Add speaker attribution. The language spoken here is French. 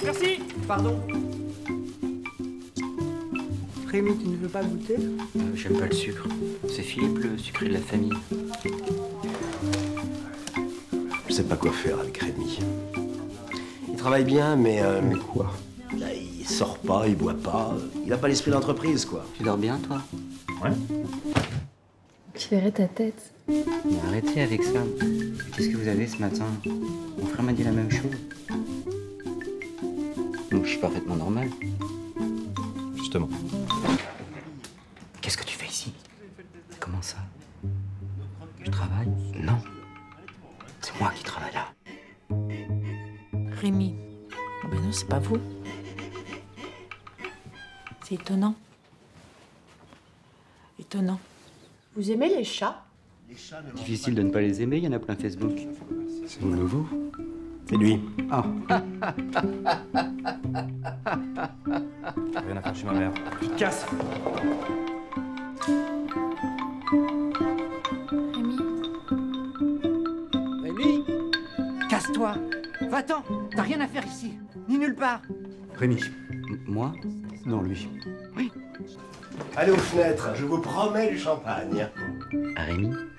Speaker 1: Merci. Pardon.
Speaker 2: Rémi, tu ne veux pas goûter?
Speaker 3: J'aime pas le sucre. C'est Philippe, le sucré de la famille.
Speaker 4: Je sais pas quoi faire avec Rémi. Il travaille bien, mais quoi? Là, il sort pas, il boit pas. Il a pas l'esprit d'entreprise, quoi.
Speaker 3: Tu dors bien, toi?
Speaker 4: Ouais.
Speaker 5: Je verrai ta tête.
Speaker 3: Mais arrêtez avec ça. Qu'est-ce que vous avez ce matin? Mon frère m'a dit la même chose. Donc je suis parfaitement normal.
Speaker 4: Justement.
Speaker 3: Qu'est-ce que tu fais ici? Comment ça? Je travaille? Non. C'est moi qui travaille là.
Speaker 6: Rémi. Ben non, c'est pas vous. C'est étonnant. Étonnant.
Speaker 7: Vous aimez les chats?
Speaker 3: Difficile de ne pas les aimer, il y en a plein Facebook.
Speaker 4: C'est nouveau. C'est lui.
Speaker 3: Ah.
Speaker 1: Rien à faire chez ma mère. Tu te casses.
Speaker 5: Rémi?
Speaker 2: Rémi, casse-toi. Va-t'en. T'as rien à faire ici, ni nulle part.
Speaker 4: Rémi.
Speaker 3: Moi?
Speaker 4: Non, lui. Oui. Allez aux fenêtres, je vous promets du champagne.
Speaker 3: Rémi?